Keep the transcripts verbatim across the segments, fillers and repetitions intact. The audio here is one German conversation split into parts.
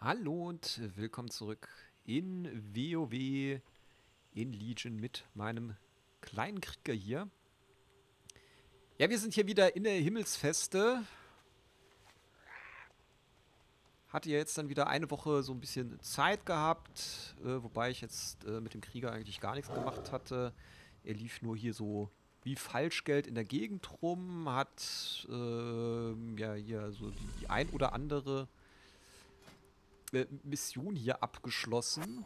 Hallo und willkommen zurück in WoW in Legion mit meinem kleinen Krieger hier. Ja, wir sind hier wieder in der Himmelsfeste. Hatte ja jetzt dann wieder eine Woche so ein bisschen Zeit gehabt, äh, wobei ich jetzt äh, mit dem Krieger eigentlich gar nichts gemacht hatte. Er lief nur hier so wie Falschgeld in der Gegend rum, hat äh, ja hier so die, die ein oder andere äh, Mission hier abgeschlossen.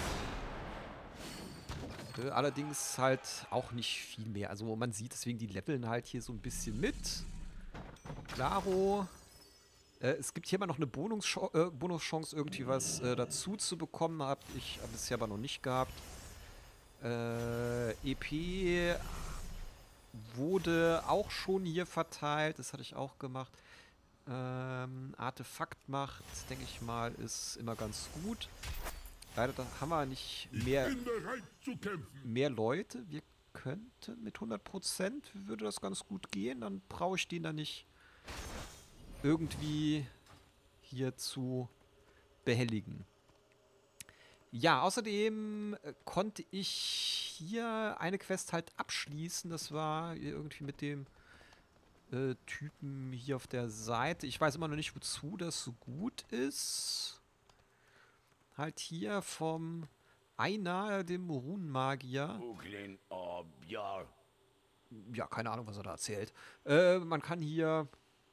Äh, allerdings halt auch nicht viel mehr. Also man sieht deswegen, die leveln halt hier so ein bisschen mit. Klaro. Äh, es gibt hier immer noch eine Bonuschance, äh, Bonuschance irgendwie was äh, dazu zu bekommen. Hab ich bisher aber noch nicht gehabt. Äh, E P wurde auch schon hier verteilt. Das hatte ich auch gemacht. Ähm, Artefaktmacht, denke ich mal, ist immer ganz gut. Leider da haben wir nicht mehr, Ich bin bereit zu kämpfen. mehr Leute. Wir könnten mit hundert Prozent würde das ganz gut gehen. Dann brauche ich den da nicht irgendwie hier zu behelligen. Ja, außerdem äh, konnte ich hier eine Quest halt abschließen. Das war irgendwie mit dem äh, Typen hier auf der Seite. Ich weiß immer noch nicht, wozu das so gut ist. Halt hier vom Einar, dem Runenmagier. Uglin Objar. Ja, keine Ahnung, was er da erzählt. Äh, man kann hier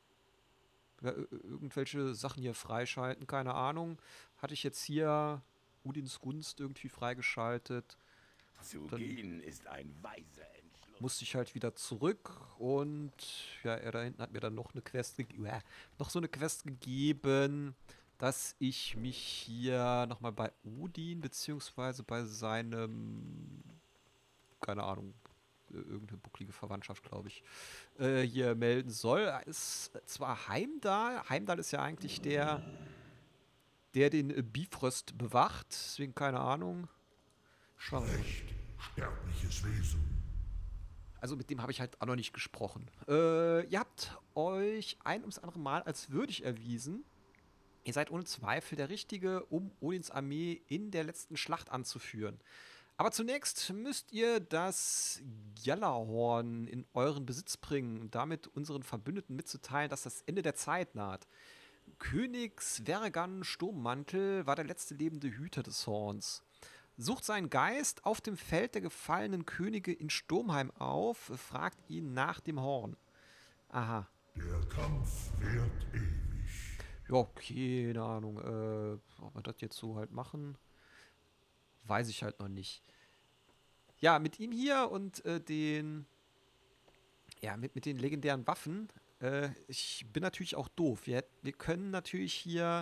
ja, irgendwelche Sachen hier freischalten, keine Ahnung. Hatte ich jetzt hier Udins Gunst irgendwie freigeschaltet. Zu Dann gehen ist ein weiser Entschluss. musste ich halt wieder zurück und ja, er da hinten hat mir dann noch eine Quest gegeben, ja, noch so eine Quest gegeben, dass ich mich hier nochmal bei Udin beziehungsweise bei seinem, keine Ahnung, irgendeine bucklige Verwandtschaft, glaube ich, äh, hier melden soll. Ist zwar Heimdall, Heimdall ist ja eigentlich der, der den äh, Bifrost bewacht, deswegen keine Ahnung. Schau mal. Recht, sterbliches Wesen. Also mit dem habe ich halt auch noch nicht gesprochen. Äh, ihr habt euch ein ums andere Mal als würdig erwiesen. Ihr seid ohne Zweifel der Richtige, um Odins Armee in der letzten Schlacht anzuführen. Aber zunächst müsst ihr das Gjallarhorn in euren Besitz bringen und damit unseren Verbündeten mitzuteilen, dass das Ende der Zeit naht. König Svergan Sturmmantel war der letzte lebende Hüter des Horns. Sucht seinen Geist auf dem Feld der gefallenen Könige in Sturmheim auf, fragt ihn nach dem Horn. Aha. Der Kampf währt ewig. Ja, keine Ahnung. Äh, ob wir das jetzt so halt machen, weiß ich halt noch nicht. Ja, mit ihm hier und äh, den. Ja, mit, mit den legendären Waffen. Äh, ich bin natürlich auch doof. Wir, wir können natürlich hier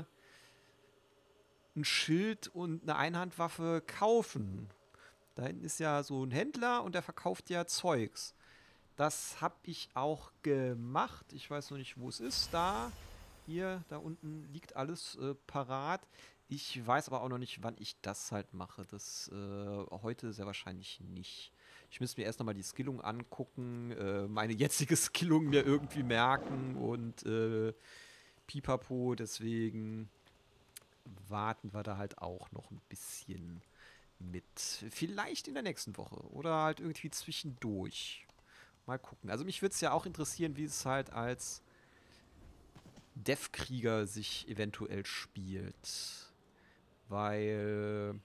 ein Schild und eine Einhandwaffe kaufen. Da hinten ist ja so ein Händler und der verkauft ja Zeugs. Das habe ich auch gemacht. Ich weiß noch nicht, wo es ist. Da, hier, da unten liegt alles äh, parat. Ich weiß aber auch noch nicht, wann ich das halt mache. Das äh, heute sehr wahrscheinlich nicht. Ich müsste mir erst nochmal die Skillung angucken, äh, meine jetzige Skillung mir irgendwie merken und äh, pipapo. Deswegen warten wir da halt auch noch ein bisschen mit. Vielleicht in der nächsten Woche oder halt irgendwie zwischendurch. Mal gucken. Also mich würde es ja auch interessieren, wie es halt als Dev-Krieger sich eventuell spielt. Weil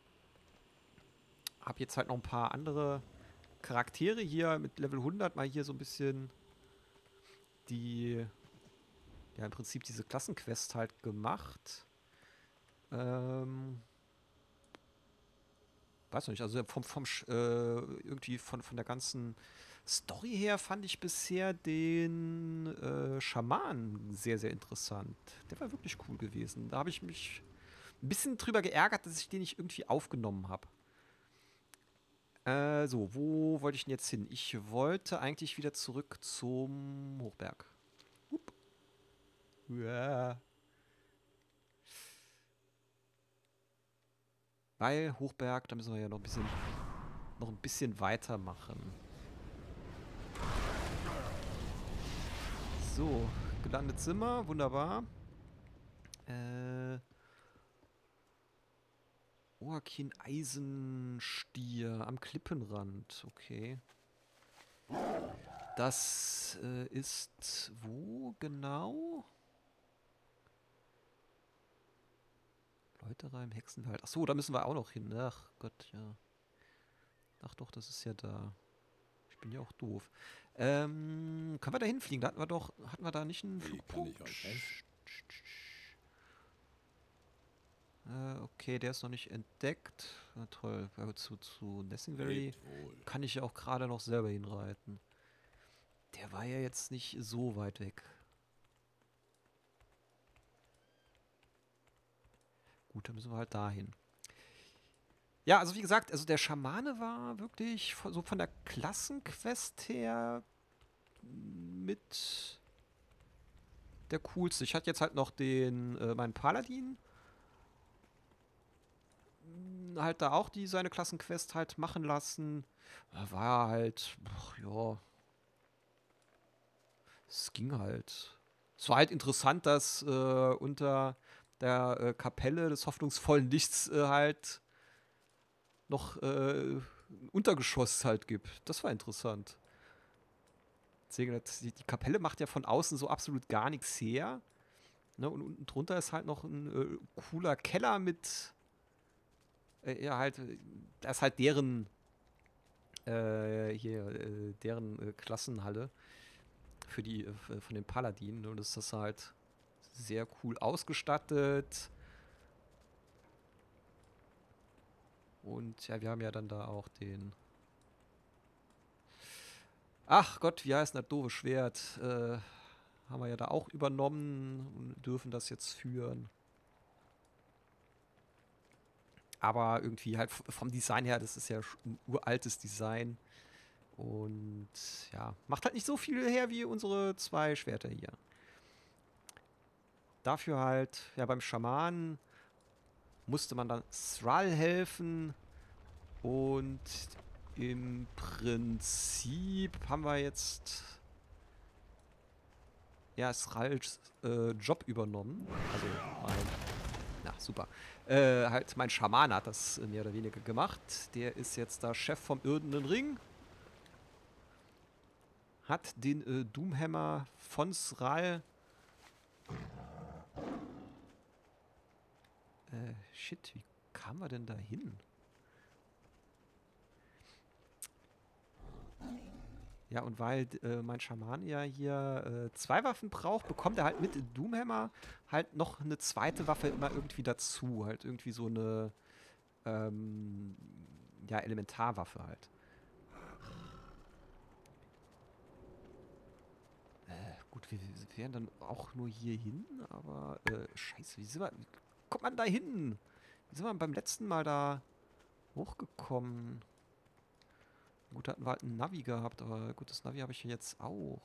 habe jetzt halt noch ein paar andere Charaktere hier mit Level hundert mal hier so ein bisschen die, ja im Prinzip diese Klassenquest halt gemacht. Ähm, weiß noch nicht, also vom, vom äh, irgendwie von, von der ganzen Story her fand ich bisher den äh, Schaman sehr, sehr interessant. Der war wirklich cool gewesen. Da habe ich mich ein bisschen drüber geärgert, dass ich den nicht irgendwie aufgenommen habe. Äh, so, wo wollte ich denn jetzt hin? Ich wollte eigentlich wieder zurück zum Hochberg. Hup. Ja. Weil Hochberg, da müssen wir ja noch ein bisschen, noch ein bisschen weitermachen. So, gelandet sind wir, wunderbar. Äh, Oakin Eisenstier am Klippenrand. Okay. Das äh, ist wo genau? Leuterer im Hexenwald. Achso, da müssen wir auch noch hin. Ach Gott, ja. Ach doch, das ist ja da. Ich bin ja auch doof. Ähm, können wir da hinfliegen? Da hatten wir doch, hatten wir da nicht einen Wie kann Flugpunkt? ich euch helfen? Äh, okay, der ist noch nicht entdeckt. Na toll, ja, zu, zu Nessingbury Lebt wohl. kann ich ja auch gerade noch selber hinreiten. Der war ja jetzt nicht so weit weg. Gut, dann müssen wir halt dahin. Ja, also wie gesagt, also der Schamane war wirklich von, so von der Klassenquest her mit der coolste. Ich hatte jetzt halt noch den, äh, meinen Paladin. Mh, Halt da auch die seine Klassenquest halt machen lassen. Da war halt, ach, ja. Es ging halt. Es war halt interessant, dass äh, unter der äh, Kapelle des hoffnungsvollen Lichts äh, halt noch äh, ein Untergeschoss halt gibt. Das war interessant. Deswegen, das- die, die Kapelle macht ja von außen so absolut gar nichts her. Ne? Und unten drunter ist halt noch ein äh, cooler Keller mit. Äh, ja, halt. äh, Da ist halt deren. Äh, hier, äh, deren äh, Klassenhalle. Für die. Äh, f- von den Paladinen. Und das ist halt sehr cool ausgestattet. Und ja, wir haben ja dann da auch den. Ach Gott, wie heißt denn das doofe Schwert? Äh, haben wir ja da auch übernommen und dürfen das jetzt führen. Aber irgendwie halt f- vom Design her, das ist ja sch- ein uraltes Design. Und ja, macht halt nicht so viel her wie unsere zwei Schwerter hier. Dafür halt, ja, beim Schamanen musste man dann Thrall helfen. Und im Prinzip haben wir jetzt ja Thralls äh, Job übernommen. Also mein, na super. Äh, halt mein Schamane hat das äh, mehr oder weniger gemacht. Der ist jetzt da Chef vom irdenen Ring. Hat den äh, Doomhammer von Thrall. Äh, shit, wie kamen wir denn da hin? Ja, und weil äh, mein Schaman ja hier äh, zwei Waffen braucht, bekommt er halt mit Doomhammer halt noch eine zweite Waffe immer irgendwie dazu. Halt irgendwie so eine ähm, ja, Elementarwaffe halt. Äh, gut, wir, wir wären dann auch nur hier hin, aber äh, scheiße, wie sind wir, wie kommt man da hin? Wie sind wir beim letzten Mal da hochgekommen? Gut, da hatten wir halt ein Navi gehabt, aber gut, das Navi habe ich jetzt auch.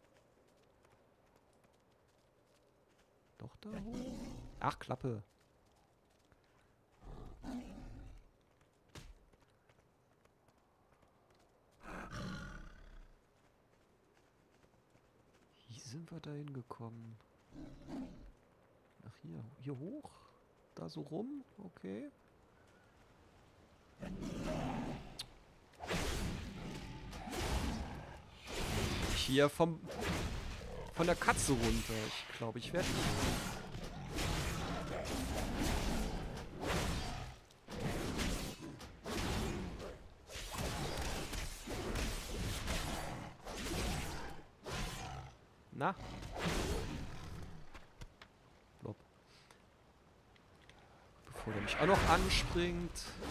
Doch da hoch? Ach, Klappe. Wie sind wir da hingekommen? Ach, hier. Hier hoch? Da so rum? Okay. Hier vom... von der Katze runter. Ich glaube, ich werde... Na? Blob. Bevor der mich auch noch anspringt.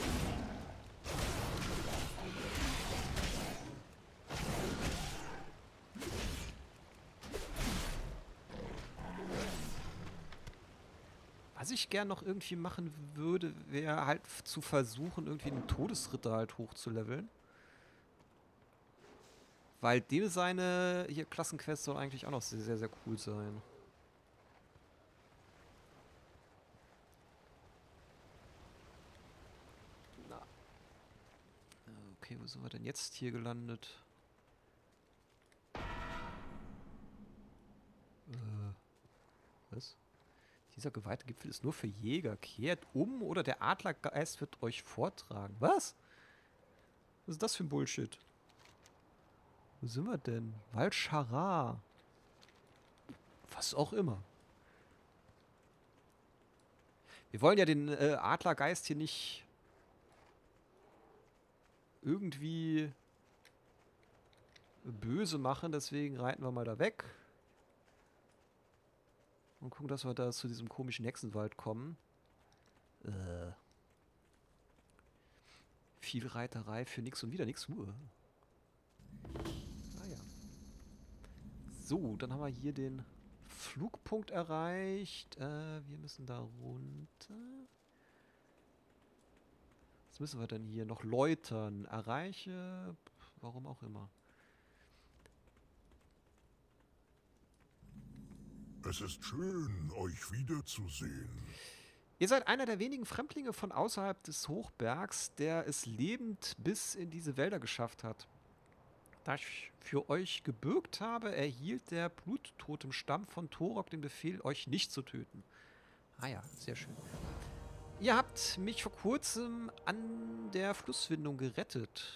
Was ich gern noch irgendwie machen würde, wäre halt zu versuchen, irgendwie einen Todesritter halt hochzuleveln. Weil dem seine hier Klassenquest soll eigentlich auch noch sehr, sehr, sehr cool sein. Na. Okay, wo sind wir denn jetzt hier gelandet? Äh, was? Dieser geweihte Gipfel ist nur für Jäger. Kehrt um oder der Adlergeist wird euch vortragen. Was? Was ist das für ein Bullshit? Wo sind wir denn? Val'Sharah. Was auch immer. Wir wollen ja den äh, Adlergeist hier nicht irgendwie böse machen, deswegen reiten wir mal da weg. Und gucken, dass wir da zu diesem komischen Hexenwald kommen. Äh. Viel Reiterei für nix und wieder nix. Uh. Ah ja. So, dann haben wir hier den Flugpunkt erreicht. Äh, wir müssen da runter. Was müssen wir denn hier noch läutern? Erreiche, warum auch immer. Es ist schön, euch wiederzusehen. Ihr seid einer der wenigen Fremdlinge von außerhalb des Hochbergs, der es lebend bis in diese Wälder geschafft hat. Da ich für euch gebürgt habe, erhielt der Bluttotemstamm von Torok den Befehl, euch nicht zu töten. Ah ja, sehr schön. Ihr habt mich vor kurzem an der Flusswindung gerettet.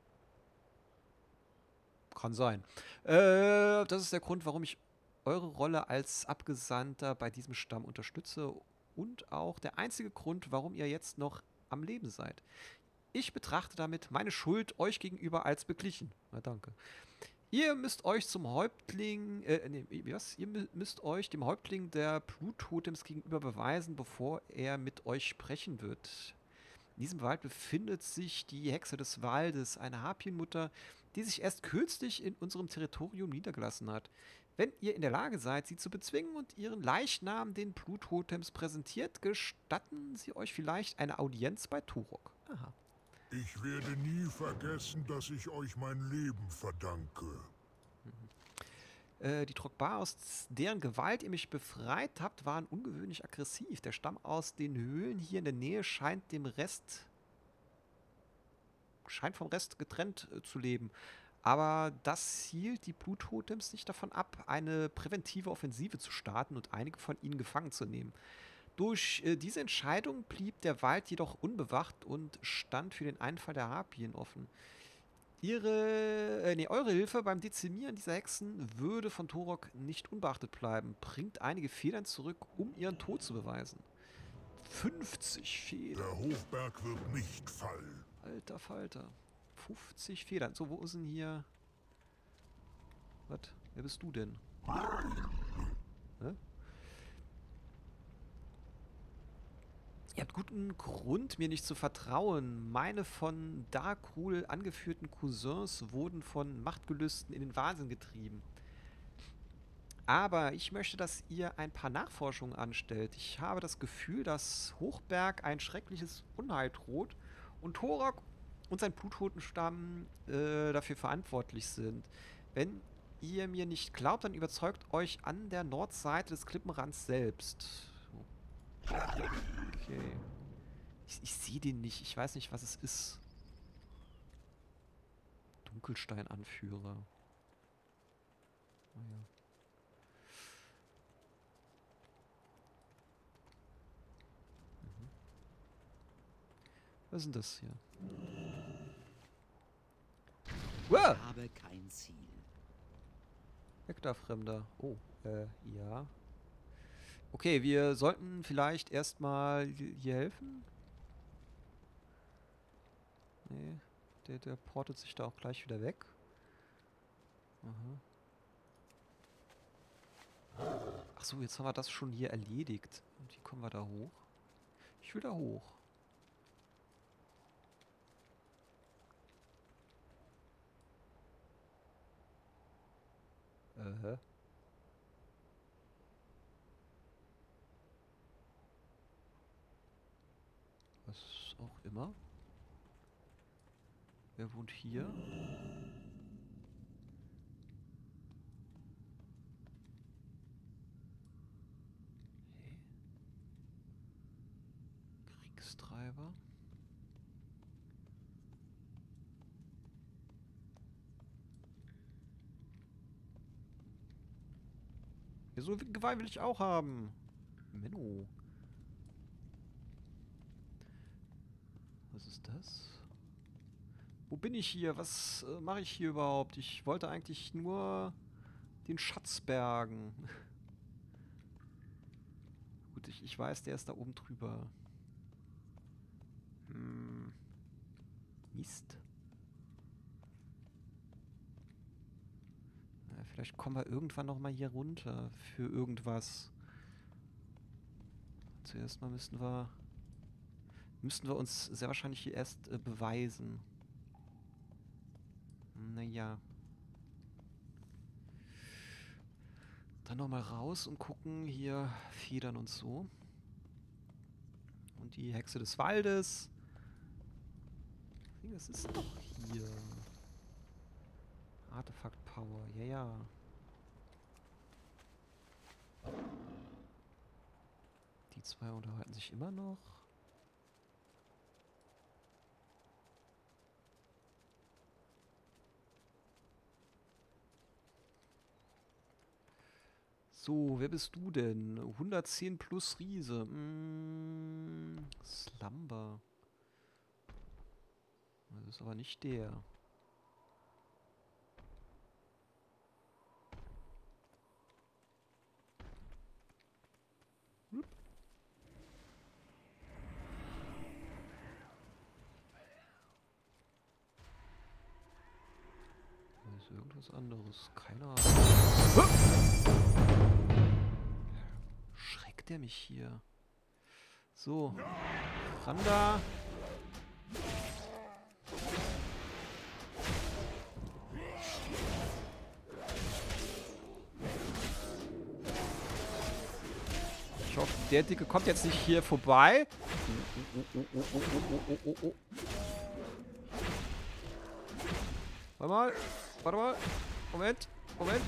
Kann sein. Äh, das ist der Grund, warum ich eure Rolle als Abgesandter bei diesem Stamm unterstütze und auch der einzige Grund, warum ihr jetzt noch am Leben seid. Ich betrachte damit meine Schuld euch gegenüber als beglichen. Na danke. Ihr müsst euch zum Häuptling, äh, nee, was? Ihr müsst euch dem Häuptling der Bluttotems gegenüber beweisen, bevor er mit euch sprechen wird. In diesem Wald befindet sich die Hexe des Waldes, eine Harpienmutter, die sich erst kürzlich in unserem Territorium niedergelassen hat. Wenn ihr in der Lage seid, sie zu bezwingen und ihren Leichnam den Bluttotems präsentiert, gestatten sie euch vielleicht eine Audienz bei Torok. Aha. Ich werde nie vergessen, dass ich euch mein Leben verdanke. Mhm. Äh, die Trogbar, aus deren Gewalt ihr mich befreit habt, waren ungewöhnlich aggressiv. Der Stamm aus den Höhlen hier in der Nähe scheint dem Rest scheint vom Rest getrennt äh, zu leben. Aber das hielt die Bluttotems nicht davon ab, eine präventive Offensive zu starten und einige von ihnen gefangen zu nehmen. Durch äh, diese Entscheidung blieb der Wald jedoch unbewacht und stand für den Einfall der Harpien offen. Ihre, äh, nee, eure Hilfe beim Dezimieren dieser Hexen würde von Torok nicht unbeachtet bleiben. Bringt einige Federn zurück, um ihren Tod zu beweisen. fünfzig Federn. Der Hochberg wird nicht fallen. Alter Falter. fünfzig Federn. So, wo ist denn hier... Was? Wer bist du denn? Hä? Ihr habt guten Grund, mir nicht zu vertrauen. Meine von Darkrul angeführten Cousins wurden von Machtgelüsten in den Wahnsinn getrieben. Aber ich möchte, dass ihr ein paar Nachforschungen anstellt. Ich habe das Gefühl, dass Hochberg ein schreckliches Unheil droht und Torok und sein Blutthotenstamm äh, dafür verantwortlich sind. Wenn ihr mir nicht glaubt, dann überzeugt euch an der Nordseite des Klippenrands selbst. Okay. Ich, ich sehe den nicht. Ich weiß nicht, was es ist. Dunkelstein-Anführer. Oh ja. Mhm. Was ist denn das hier? Wow! Ich habe kein Ziel. Weg da, Fremder. Oh, äh, ja. Okay, wir sollten vielleicht erstmal hier helfen. Nee, der, der portet sich da auch gleich wieder weg. Aha. Ach so, jetzt haben wir das schon hier erledigt. Und wie kommen wir da hoch? Ich will da hoch. Äh. Was auch immer. Wer wohnt hier? Hey. Kriegstreiber. Ja, so viel Geweih will ich auch haben. Menno. Was ist das? Wo bin ich hier? Was äh, mache ich hier überhaupt? Ich wollte eigentlich nur den Schatz bergen. Gut, ich, ich weiß, der ist da oben drüber. Hm. Mist. Ja, vielleicht kommen wir irgendwann noch mal hier runter für irgendwas. Zuerst mal müssten wir müssten wir uns sehr wahrscheinlich hier erst äh, beweisen. Naja. Dann noch mal raus und gucken. Hier Federn und so. Und die Hexe des Waldes. Das ist doch hier. Artefakt Power. Ja, ja. Die zwei unterhalten sich immer noch. So, wer bist du denn? hundertzehn plus Riese. Mm, Slumber. Das ist aber nicht der. Hm. Das ist irgendwas anderes. Keine Ahnung. Schreckt der mich hier? So. Ran da. Ich hoffe, der Dicke kommt jetzt nicht hier vorbei. Oh, oh, oh, oh, oh, oh, oh, oh. Warte mal. Warte mal. Moment. Moment.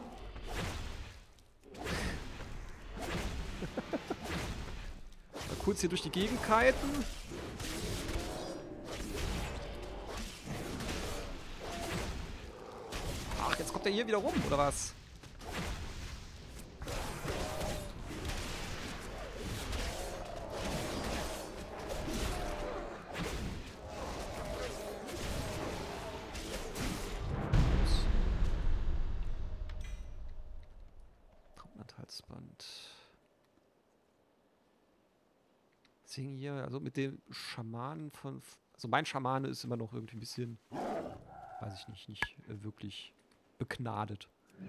Mal kurz hier durch die Gegend kiten. Ach, jetzt kommt er hier wieder rum, oder was? Halsband. Deswegen hier, also mit dem Schamanen von... Also mein Schamane ist immer noch irgendwie ein bisschen, weiß ich nicht, nicht äh, wirklich begnadet.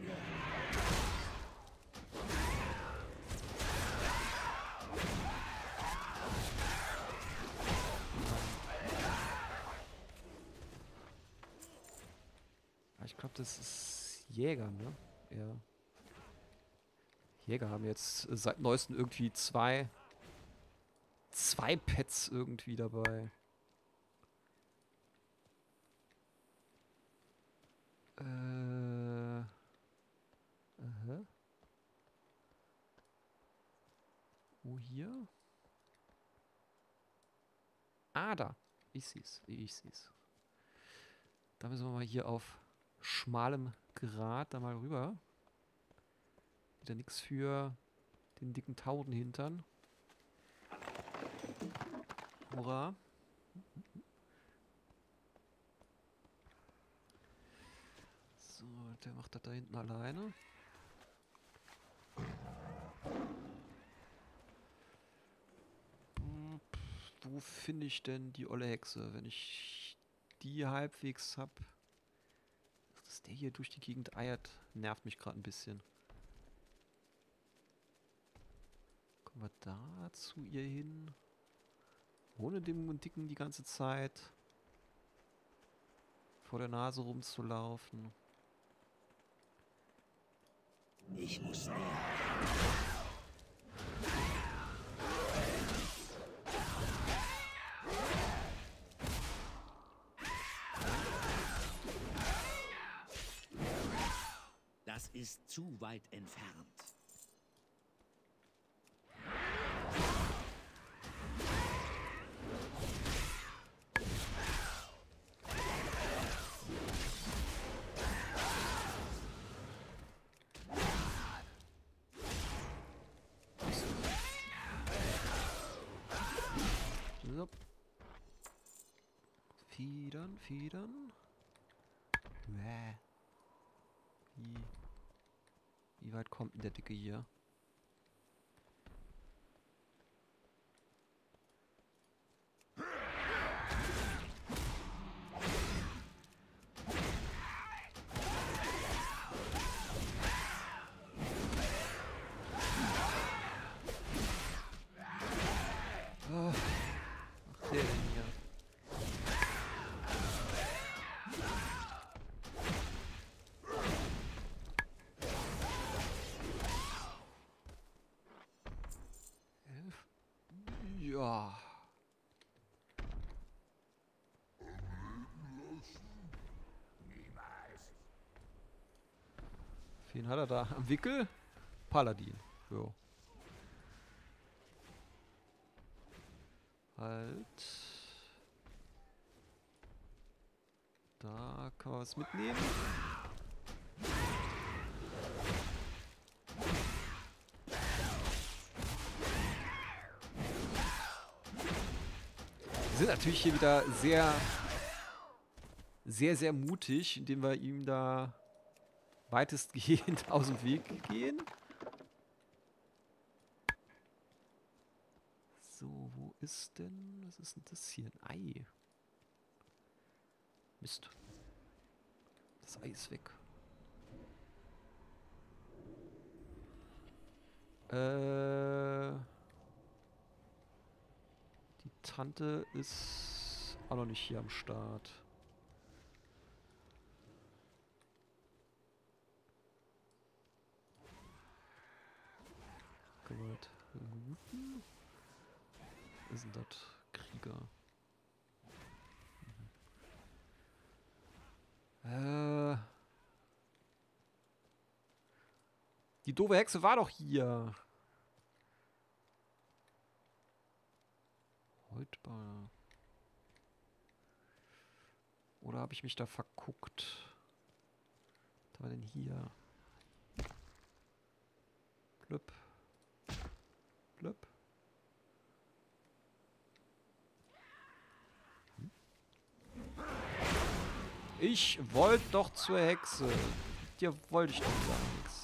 Ich glaube, das ist Jäger, ne? Ja. Jäger haben jetzt seit neuestem irgendwie zwei zwei Pets irgendwie dabei. Äh. Aha. Wo hier? Ah, da. Ich seh's. Ich seh's. Da müssen wir mal hier auf schmalem Grat da mal rüber. Wieder nix für den dicken Taubenhintern. Hurra. So, der macht das da hinten alleine. Wo finde ich denn die olle Hexe, wenn ich die halbwegs hab? Dass der hier durch die Gegend eiert, nervt mich gerade ein bisschen. Kommen wir da zu ihr hin? Ohne dem Dicken die ganze Zeit vor der Nase rumzulaufen. Ich muss näher. Das ist zu weit entfernt. Federn, Federn. Bäh. Wie, wie weit kommt denn der Dicke hier? Oh, was macht der denn hier? Elf? Ja. Wen hat er da am Wickel? Paladin. Jo. Halt. Da kann man was mitnehmen. Wir sind natürlich hier wieder sehr, sehr, sehr mutig, indem wir ihm da weitestgehend aus dem Weg gehen. So, wo ist denn... Was ist denn das hier? Ein Ei. Mist. Das Ei ist weg. Äh... Die Tante ist auch noch nicht hier am Start. Gewalt. Looten. Was ist denn das? Krieger. Mhm. Äh. Die doofe Hexe war doch hier. Häutbar. Oder habe ich mich da verguckt? Was war denn hier? Blöpp. Blöpp. Hm? Ich wollte doch zur Hexe. Mit dir wollte ich doch gar nichts.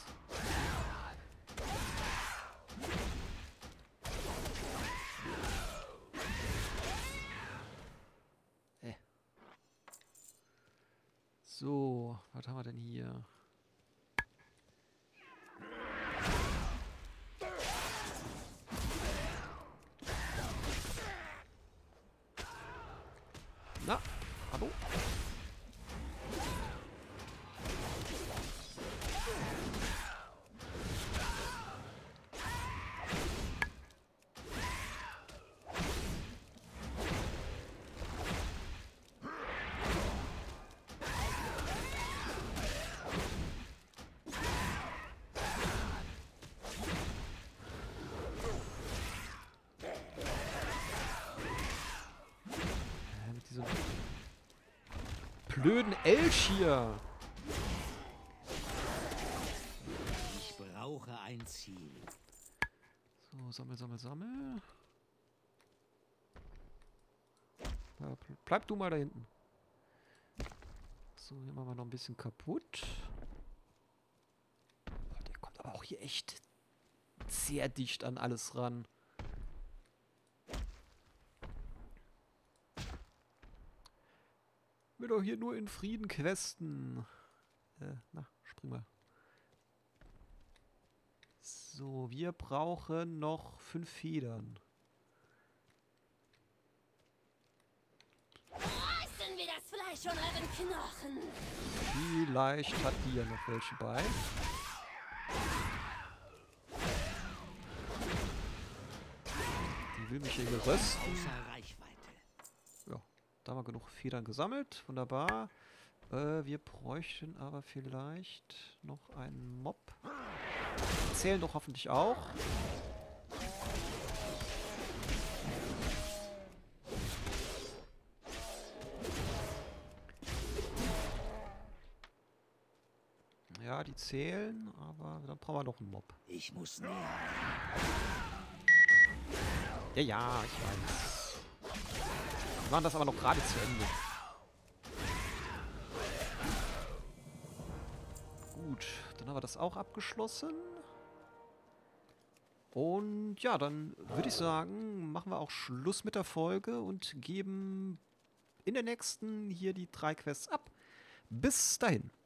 Äh. So, was haben wir denn hier? Na, hallo? Blöden Elch hier. Ich brauche ein Ziel. So, sammel, sammel, sammel. Ja, bleib du mal da hinten. So, hier machen wir noch ein bisschen kaputt. Oh, der kommt aber auch hier echt sehr dicht an alles ran. Wir doch hier nur in Frieden questen. Äh, na, spring mal. So, wir brauchen noch fünf Federn. Reißen wir das Fleisch von euren Knochen. Vielleicht hat die ja noch welche bei. Die will mich hier rösten. Außer Reichweite. Ja, da haben wir genug Federn gesammelt. Wunderbar. Äh, wir bräuchten aber vielleicht noch einen Mob. Die zählen doch hoffentlich auch. Ja, die zählen, aber dann brauchen wir noch einen Mob. Ich muss näher. Ja, ja, ich weiß. Wir machen das aber noch gerade zu Ende. Dann haben wir das auch abgeschlossen. Und ja, dann würde ich sagen, machen wir auch Schluss mit der Folge und geben in der nächsten hier die drei Quests ab. Bis dahin.